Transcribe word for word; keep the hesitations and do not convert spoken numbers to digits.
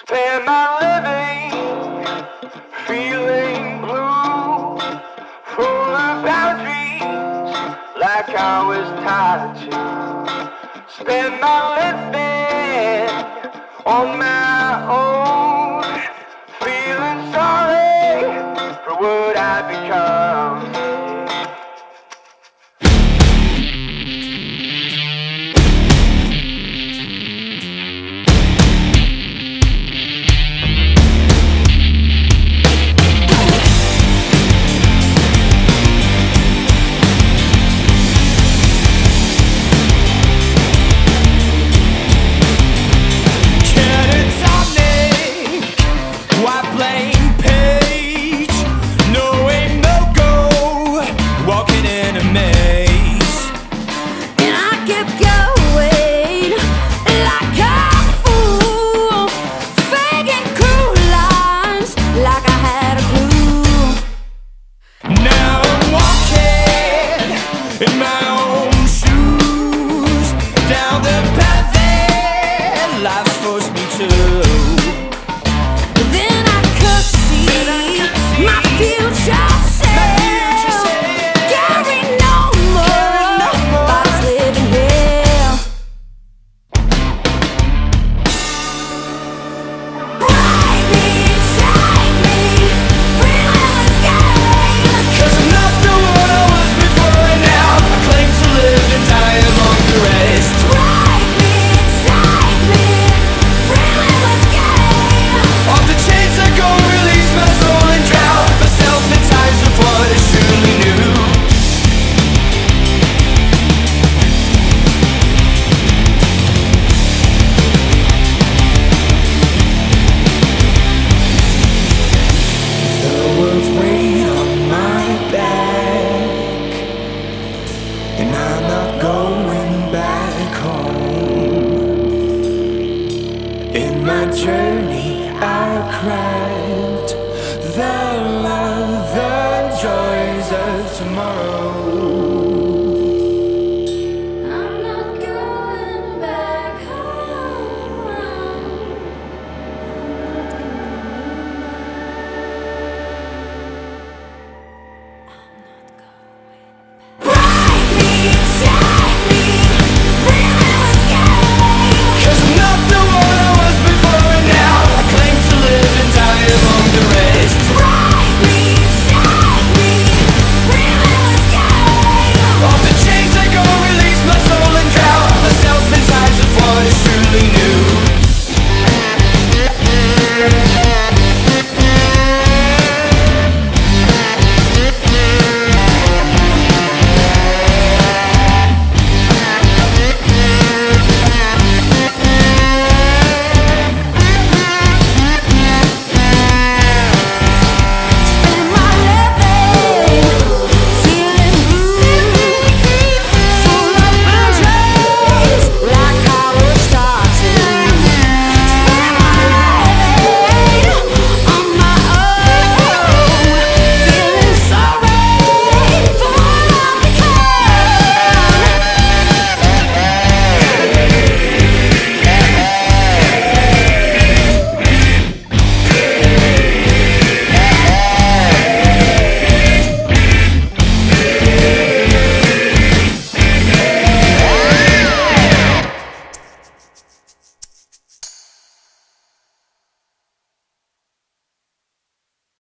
Spend my living feeling blue, full of boundaries like I was tied to. Spend my living on my own, feeling sorry for what I've become. In my own shoes, down the path that life's forced me to. Then I could see my future self, carry no more, I was living here. Break me, take me, feeling scared, 'Cause I'm not the one I was before, and now I claim to live and die among the rest. break me, take me, feeling scared. Off the chains that go, release my soul and drown myself in times of what is truly new. The world's weight on my back, and I'm not going back home. In my journey I cry.